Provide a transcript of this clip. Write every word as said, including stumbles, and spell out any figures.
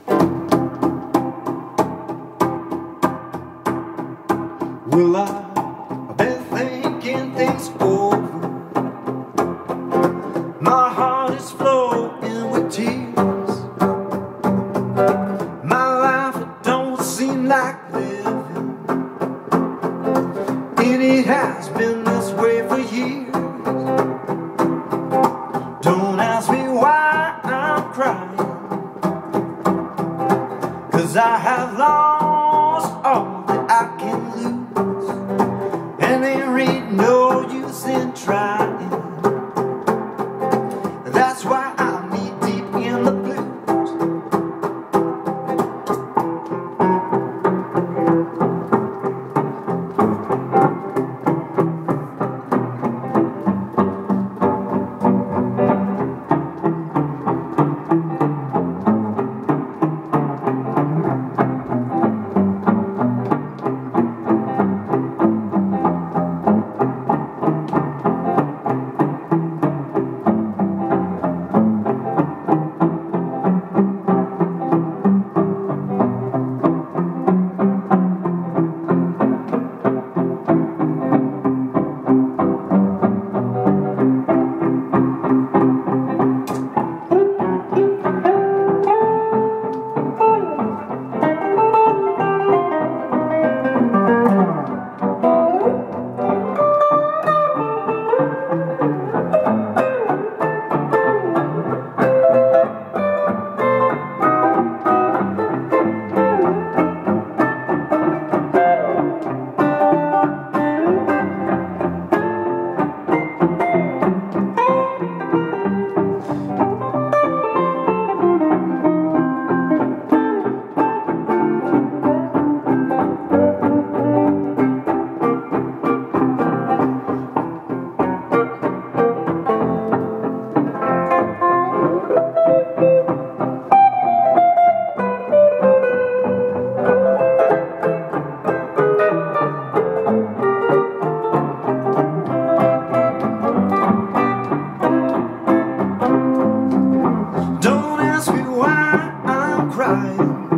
Well, I've been thinking things over. My heart is flowing with tears. My life, it don't seem like living, and it has been this way for years. Don't ask me why I'm crying, 'cause I have lost all that I can lose, and there ain't no use in trying. That's why I'm knee deep in the blues. Don't ask me why I'm crying,